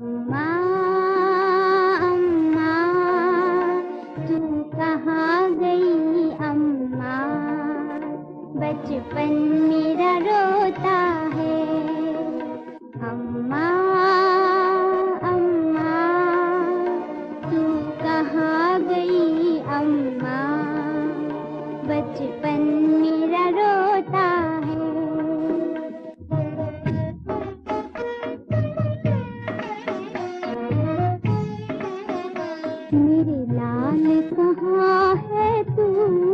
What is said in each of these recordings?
अम्मा अम्मा, तू कहाँ गई अम्मा? बचपन मेरा रोता है। अम्मा अम्मा, तू कहाँ गई अम्मा? बचपन मेरा रोता है। मेरे लाल कहाँ है तू?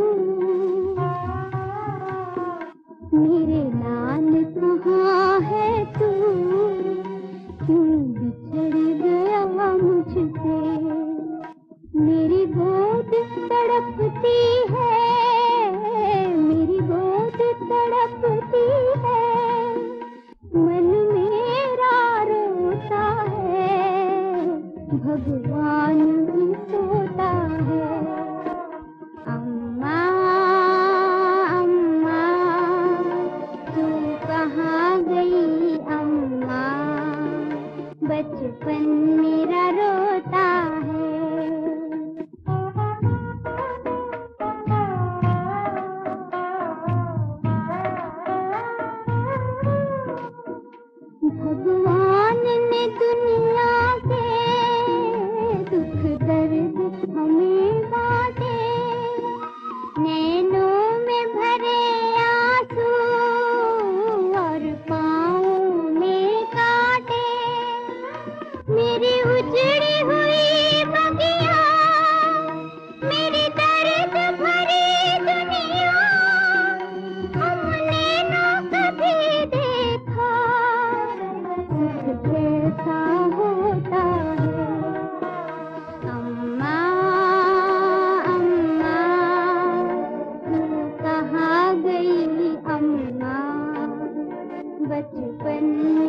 मेरे लाल कहाँ है तू? क्यों बिछड़ गया मुझसे? मेरी गोद तड़पती है, मेरी गोद तड़पती है, मन मेरा रोता है, भगवान भी सोता है। अम्मा अम्मा, तू कहाँ गई अम्मा? बचपन मेरा रोता है। भगवान ने दुनिया के दुख दर्द हमें बांटे, नैनों में भरे आंसू और पाँवों में कांटे। मेरी उजड़ी हुई बगिया, मेरी दर्द भरी दुनिया, हमने न कभी देखा सुख कैसा होता है। अम्मा अम्मा, तू कहाँ गई अम्मा? बचपन